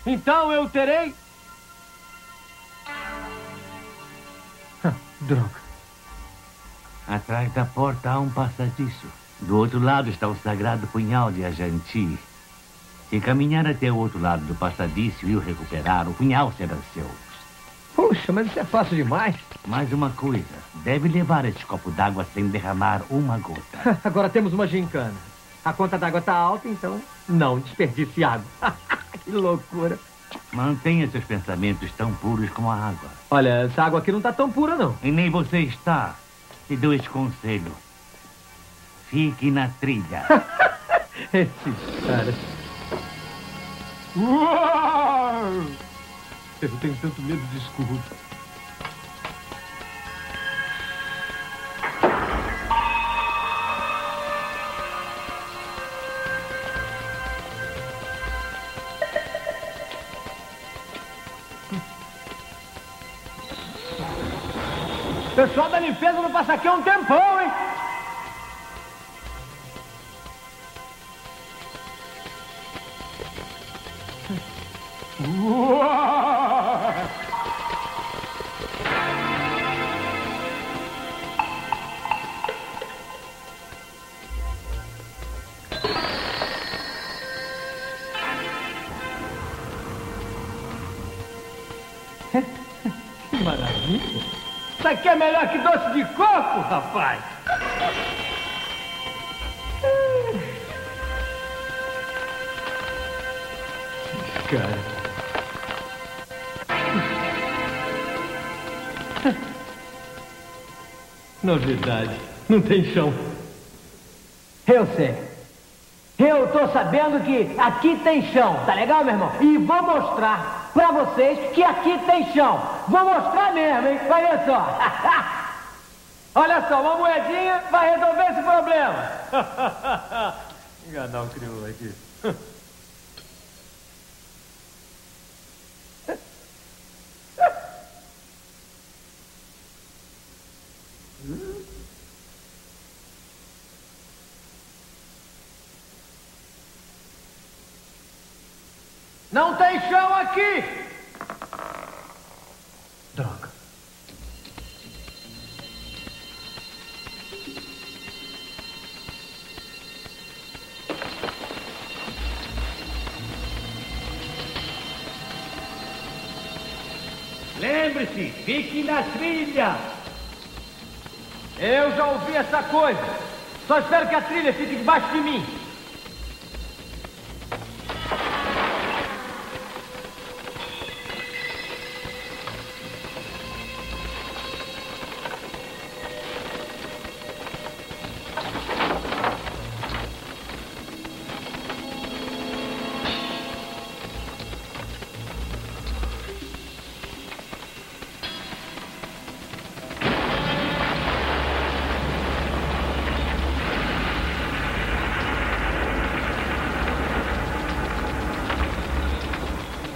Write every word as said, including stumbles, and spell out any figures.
Então eu terei... Droga. Atrás da porta há um passadiço. Do outro lado está o sagrado punhal de Ajanti. Se caminhar até o outro lado do passadiço e o recuperar, o punhal será seu. Puxa, mas isso é fácil demais. Mais uma coisa. Deve levar este copo d'água sem derramar uma gota. Agora temos uma gincana. A conta d'água está alta, então não desperdice água. Que loucura. Mantenha seus pensamentos tão puros como a água. Olha, essa água aqui não está tão pura, não. E nem você está. Te dou este conselho. Fique na trilha. Esses caras. Uau! Eu tenho tanto medo de escuro. O pessoal da limpeza não passa aqui há um tempão, hein? Uau! Que maravilha. Isso aqui é melhor que doce de coco, rapaz. Cara. Novidade. Não tem chão. Eu sei. Eu tô sabendo que aqui tem chão, tá legal, meu irmão? E vou mostrar pra vocês que aqui tem chão. Vou mostrar mesmo, hein? Vai ver só. Olha só, uma moedinha vai resolver esse problema. Enganar o crioulo aqui. Não tem chão aqui! Droga. Lembre-se, fique na trilha. Eu já ouvi essa coisa. Só espero que a trilha fique debaixo de mim.